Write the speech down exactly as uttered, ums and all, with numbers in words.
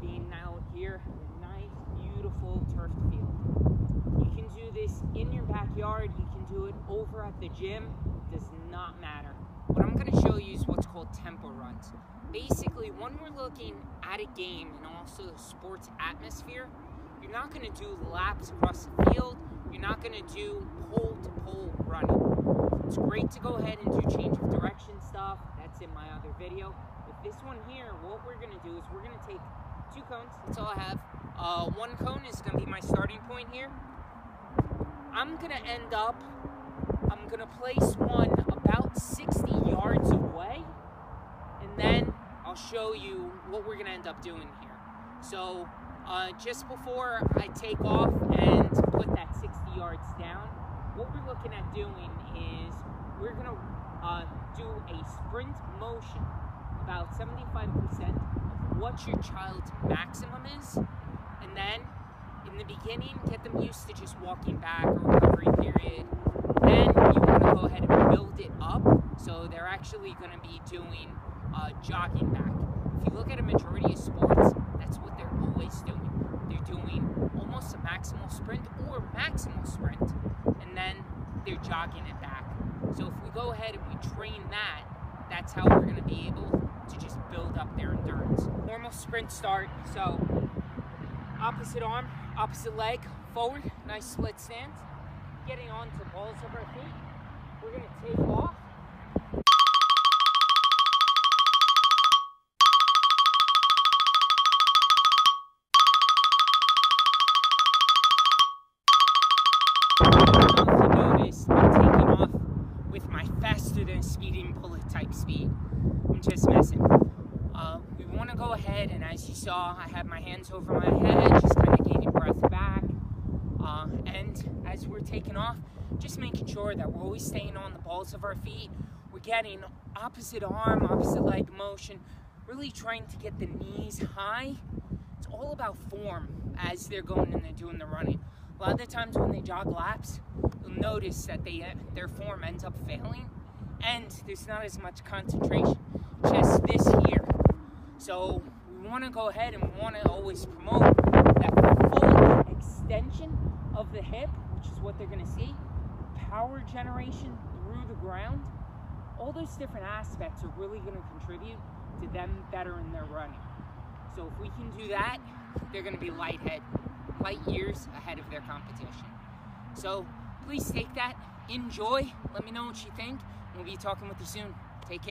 being out here in a nice, beautiful turfed field. You can do this in your backyard, you can do it over at the gym, it does not matter. What I'm going to show you is what's called tempo runs. Basically, when we're looking at a game and also the sports atmosphere, you're not going to do laps across the field, you're not going to do pole-to-pole running. It's great to go ahead and do change of direction stuff, that's in my other video. But this one here, what we're going to do is we're going to take two cones, that's all I have. Uh, one cone is going to be my starting point here. I'm going to end up, I'm going to place one about sixty yards away, and then I'll show you what we're going to end up doing here. So uh, just before I take off and put that sixty yards down, what we're looking at doing is we're going to uh, do a sprint motion, about seventy-five percent of what your child's maximum is, and then in the beginning, get them used to just walking back or recovery period. Then you want to go ahead and build it up, so they're actually going to be doing uh, jogging back. If you look at a majority of sports, that's what they're always doing. They're doing almost a maximal sprint or maximal sprint, and then they're jogging it back. So if we go ahead and we train that, that's how we're going to be able to just build up their endurance. Normal sprint start, so opposite arm, opposite leg, forward, nice split stance. Getting onto the balls of our feet, we're going to take off. If you notice, I'm taking off with my faster than speeding bullet type speed. I'm just messing. Uh, we want to go ahead, and as you saw, I have my hands over my head, just kind of gaining breath back. Uh, and as we're taking off, just making sure that we're always staying on the balls of our feet. We're getting opposite arm, opposite leg motion, really trying to get the knees high. It's all about form as they're going and they're doing the running. A lot of the times when they jog laps, you'll notice that they their form ends up failing, and there's not as much concentration, just this here. So we want to go ahead and we want to always promote that full extension of the hip, which is what they're going to see, power generation through the ground. All those different aspects are really going to contribute to them better in their running. So if we can do that, they're going to be light head, light years ahead of their competition. So please take that, enjoy, let me know what you think, and we'll be talking with you soon.